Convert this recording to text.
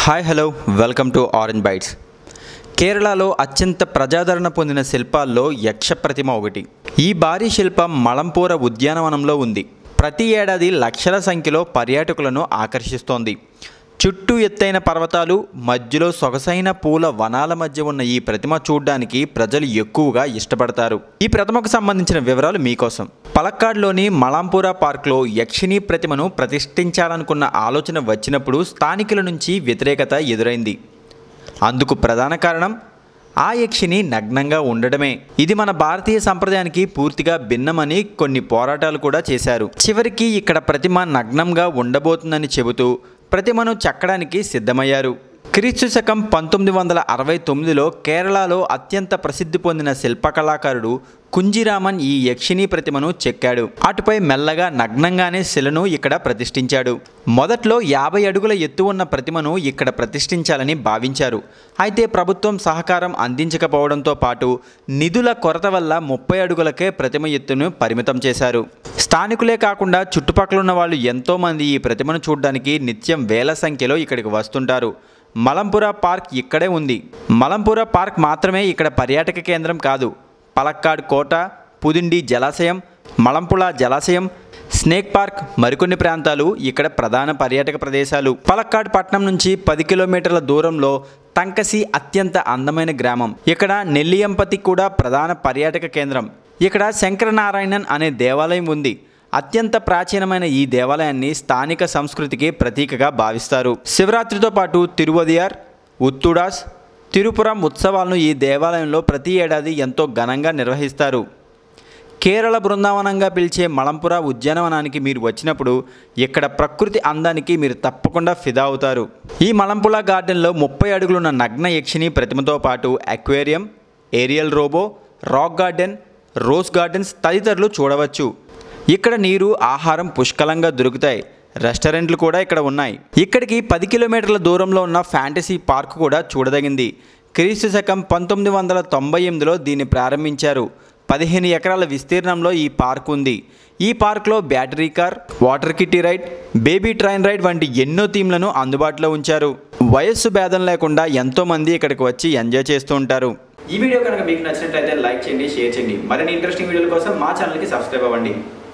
Hi hello welcome to orange bytes. కేరళలో అత్యంత ప్రజాదరణ పొందిన శిల్పాల్లో యక్ష ప్రతిమ ఒకటి. ఈ భారీ శిల్పం మలంపూర ఉద్యానవనంలో ఉంది. ప్రతి ఏడాది లక్షల సంఖ్యలో పర్యాటకులను ఆకర్షిస్తోంది. చుట్టూ ఎత్తైన పర్వతాలు, మధ్యలో సొగసైన పూల వనాల మధ్య ఉన్న ఈ ప్రతిమ చూడ్డానికి ప్రజలు ఎక్కువగా ఇష్టపడతారు. ఈ ప్రతిమకు సంబంధించిన వివరాలు మీకోసం. పలక్కాడ్లోని మలంపూర పార్క్లో యక్షిణీ ప్రతిమను ప్రతిష్ఠించాలనుకున్న ఆలోచన వచ్చినప్పుడు స్థానికుల నుంచి వ్యతిరేకత ఎదురైంది. అందుకు ప్రధాన కారణం ఆ యక్షిని నగ్నంగా ఉండడమే. ఇది మన భారతీయ సంప్రదాయానికి పూర్తిగా భిన్నమని కొన్ని పోరాటాలు కూడా చేశారు. చివరికి ఇక్కడ ప్రతిమ నగ్నంగా ఉండబోతుందని చెబుతూ ప్రతిమను చెక్కడానికి సిద్ధమయ్యారు. క్రీస్తు శకం 1969లో కేరళలో అత్యంత ప్రసిద్ధి పొందిన శిల్పకళాకారుడు కుంజిరామన్ ఈ యక్షిణీ ప్రతిమను చెక్కాడు. అటుపై మెల్లగా నగ్నంగానే శిలను ఇక్కడ ప్రతిష్ఠించాడు. మొదట్లో 50 అడుగుల ఎత్తు ఉన్న ప్రతిమను ఇక్కడ ప్రతిష్ఠించాలని భావించారు. అయితే ప్రభుత్వం సహకారం అందించకపోవడంతో పాటు నిధుల కొరత వల్ల 30 అడుగులకే ప్రతిమ ఎత్తును పరిమితం చేశారు. స్థానికులే కాకుండా చుట్టుపక్కల వాళ్ళు ఎంతోమంది ఈ ప్రతిమను చూడడానికి నిత్యం వేల సంఖ్యలో ఇక్కడికి వస్తుంటారు. మలంపూర పార్క్ ఇక్కడే ఉంది. మలంపూర పార్క్ మాత్రమే ఇక్కడ పర్యాటక కేంద్రం కాదు. పలక్కాడ్ కోట, పుదిండి జలాశయం, మలంపుళ జలాశయం, స్నేక్ పార్క్ మరికొన్ని ప్రాంతాలు ఇక్కడ ప్రధాన పర్యాటక ప్రదేశాలు. పలక్కాడ్ పట్టణం నుంచి 10 కిలోమీటర్ల దూరంలో తంకసి అత్యంత అందమైన గ్రామం. ఇక్కడ నెల్లియంపతి కూడా ప్రధాన పర్యాటక కేంద్రం. ఇక్కడ శంకరనారాయణన్ అనే దేవాలయం ఉంది. అత్యంత ప్రాచీనమైన ఈ దేవాలయాన్ని స్థానిక సంస్కృతికి ప్రతీకగా భావిస్తారు. శివరాత్రితో పాటు తిరువదియార్, ఉత్తుడాస్, తిరుపురం ఉత్సవాలను ఈ దేవాలయంలో ప్రతి ఏడాది ఎంతో ఘనంగా నిర్వహిస్తారు. కేరళ బృందావనంగా పిలిచే మలంపుర ఉద్యానవనానికి మీరు వచ్చినప్పుడు ఇక్కడ ప్రకృతి అందానికి మీరు తప్పకుండా ఫిదా అవుతారు. ఈ మలంపుళ గార్డెన్లో 30 అడుగులున్న నగ్న యక్షిణీ ప్రతిమతో పాటు aquarium, aerial robot, rock garden, rose gardens తదితరులు చూడవచ్చు. ఇక్కడ నీరు, ఆహారం పుష్కలంగా దొరుకుతాయి. రెస్టారెంట్లు కూడా ఇక్కడ ఉన్నాయి. ఇక్కడికి 10 కిలోమీటర్ల దూరంలో ఉన్న ఫ్యాంటసీ పార్క్ కూడా చూడదగింది. క్రీస్తు శకం 1998లో దీన్ని ప్రారంభించారు. 15 ఎకరాల విస్తీర్ణంలో ఈ పార్క్ ఉంది. ఈ పార్క్లో battery car, water kitty ride, baby train ride వంటి ఎన్నో థీమ్లను అందుబాటులో ఉంచారు. వయస్సు భేదం లేకుండా ఎంతోమంది ఇక్కడికి వచ్చి ఎంజాయ్ చేస్తూ ఉంటారు. ఈ వీడియో కనుక మీకు నచ్చినట్లయితే లైక్ చేయండి, షేర్ చేయండి. మరిన్ని ఇంట్రెస్టింగ్ వీడియోల కోసం మా ఛానల్కి సబ్స్క్రైబ్ అవ్వండి.